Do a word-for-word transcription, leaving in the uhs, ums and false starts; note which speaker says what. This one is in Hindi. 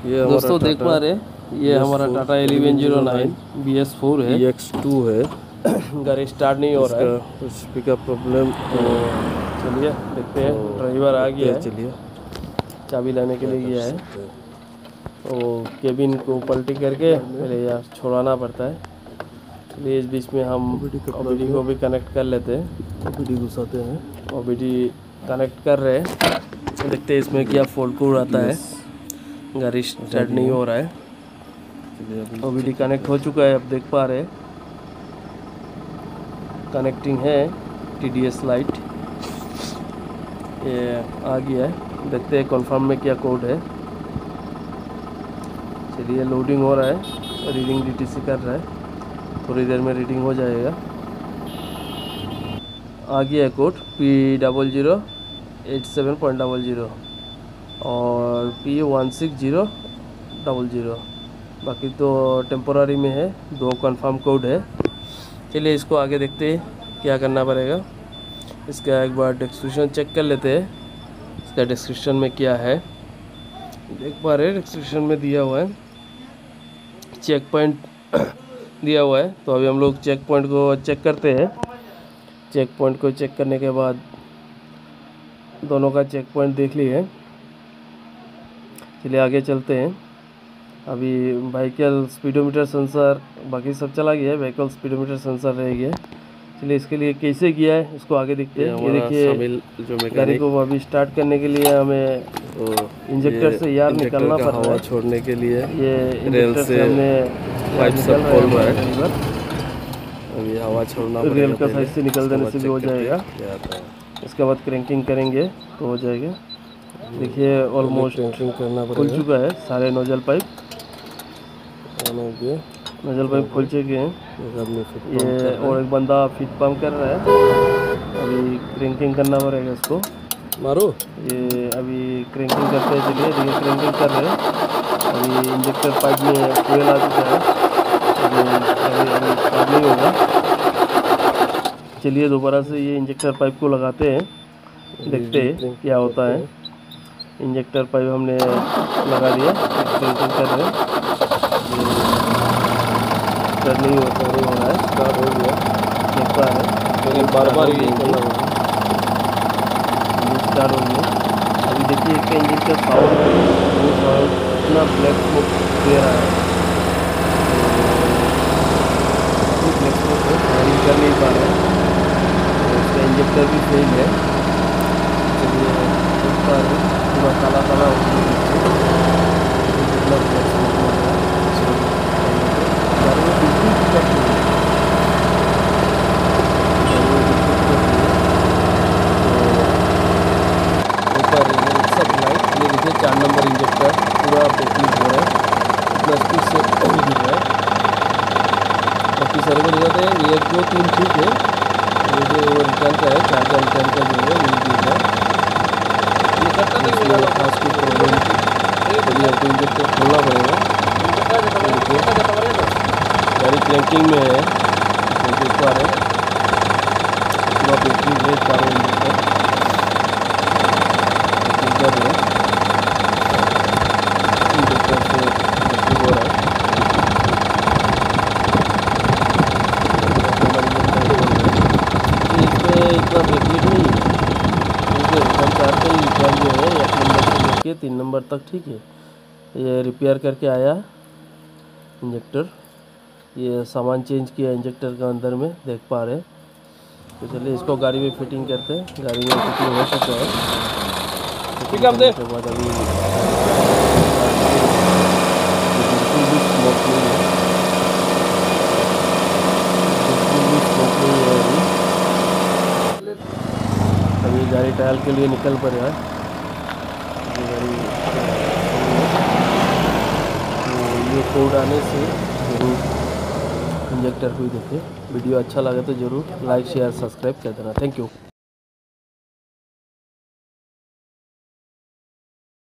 Speaker 1: ये
Speaker 2: दोस्तों देख पा रहे ये हमारा Tata eleven zero nine B S four है,
Speaker 1: एक्स टू है।
Speaker 2: गाड़ी स्टार्ट नहीं हो रहा है,
Speaker 1: कुछ पिकअप प्रॉब्लम।
Speaker 2: तो चलिए देखते हैं। ड्राइवर आ गया है,
Speaker 1: चलिए
Speaker 2: चाबी लाने के लिए गया है, तो केबिन को पलटी करके पहले यार छोड़ाना पड़ता है। चलिए इस बीच में हम ओ बी डी को भी कनेक्ट कर लेते हैं।
Speaker 1: ओ बी डी घुसाते हैं,
Speaker 2: ओ बी डी कनेक्ट कर रहे हैं, देखते हैं इसमें क्या फॉल्ट कोड आता है। गाड़ी स्टार्ट नहीं हो रहा है। ओ बी डी कनेक्ट हो चुका है, अब देख पा रहे हैं कनेक्टिंग है। टी डी एस लाइट ये आ गया है, देखते हैं कंफर्म में क्या कोड है। चलिए लोडिंग हो रहा है, रीडिंग डी टी सी कर रहा है, थोड़ी देर में रीडिंग हो जाएगा। आ गया है code P double zero eight seven point double zero और P one six zero double zero, बाकी तो टेम्पोररी में है, दो कंफर्म कोड है। चलिए इसको आगे देखते हैं क्या करना पड़ेगा। इसका एक बार डिस्क्रिप्शन चेक कर लेते हैं, इसका डिस्क्रिप्शन में क्या है। देख पा रहे हैं डिस्क्रिप्शन में दिया हुआ है चेक पॉइंट दिया हुआ है, तो अभी हम लोग चेक पॉइंट को चेक करते हैं। चेक पॉइंट को चेक करने के बाद दोनों का चेक पॉइंट देख लिए हैं। चलिए आगे चलते हैं। अभी व्हीकल स्पीडोमीटर सेंसर बाकी सब चला गया है, व्हीकल स्पीडोमीटर सेंसर रह गया। चलिए इसके लिए कैसे किया है उसको आगे देखते हैं। ये देखिए गाड़ी को अभी स्टार्ट करने के लिए हमें तो इंजेक्टर से यार निकलना पड़ रहा है,
Speaker 1: छोड़ने के लिए
Speaker 2: ये रेल से हमने
Speaker 1: पाइप सब खोल रहा है। अभी हवा छोड़ना
Speaker 2: रेल का साइड से निकल देने से भी हो जाएगा। इसके बाद क्रैंकिंग करेंगे तो हो जाएगा। देखिए ऑलमोस्ट
Speaker 1: करना
Speaker 2: खुल चुका है सारे नोजल पाइप, नोजल पाइप खुल चुके हैं। ये और एक बंदा फीट पंप कर रहा है, अभी क्रैंकिंग करना पड़ेगा इसको।
Speaker 1: मारो
Speaker 2: ये अभी क्रैंकिंग करते हैं। चलिए देखिए क्रैंकिंग कर रहे हैं, अभी इंजेक्टर पाइप में फ्यूल आ चुका है, अभी अभी स्टार्ट नहीं होगा। चलिए दोबारा से ये इंजेक्टर पाइप को लगाते हैं, देखते हैं क्या होता है। इंजेक्टर पाइप हमने लगा दिया, क्रैंकिंग कर रहे हैं, स्टार्ट नहीं होता नहीं हो रहा है। स्टार्ट हो गया, देख पा रहे हैं, लेकिन बार बार ये करना होगा। स्टार्ट हो गया। अभी देखिए इसका इंजन का साउंड इतना ब्लैक स्मोक दे रहा है, ब्लैक स्मोक है, कर नहीं पा रहा है। इसका इंजेक्टर भी फेल है। चलिए देख पा रहे हैं पूरा काला काला हो गया। चार नंबर इंजेक्टर पूरा बैटरी हो रहा है, इतना स्पीड से गिर रहा है। बाकी सारे को दिखाते हैं, एक दो तीन ठीक है, ये जो रिटर्न का है चार का रिटर्न का जो है मिल गिर रहा है। खास कोई प्रॉब्लम नहीं, आपको इंजेक्टर खोलना पड़ेगा। गाड़ी क्रैंकिंग में है, तो देख पा रहे हैं पूरा बैटरी है, चारों इंजेक्टर कर रहे हैं। इतना ब्रेकलेट नहीं है, क्योंकि हम चाहते हैं रिपेयर जो है एक नंबर से लेके तीन नंबर तक ठीक है। ये रिपेयर करके आया इंजेक्टर, ये सामान चेंज किया इंजेक्टर के अंदर में, देख पा रहे हैं। तो चलिए इसको गाड़ी में फिटिंग करते हैं। गाड़ी में फिटिंग हो सकता है, फिटिंग करने के बाद अभी बिल्कुल भी स्मोक नहीं है, बिल्कुल भी स्मोक नहीं है। अभी अभी गाड़ी ट्रायल के लिए निकल पड़ेगा। ये गाड़ी तो ये कोड आने से ज़रूर इंजेक्टर को ही देखें। वीडियो अच्छा लगे तो ज़रूर लाइक शेयर सब्सक्राइब कर देना। Thank you.